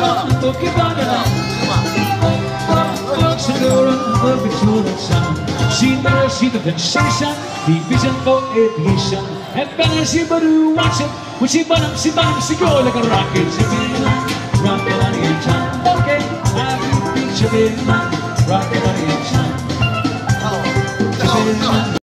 She never see the sensation, the vision for aviation. And better she better watch it. When she bottom, she go like a rocket. She be like rocket on the time. Okay, I will be she be like rocket on the time.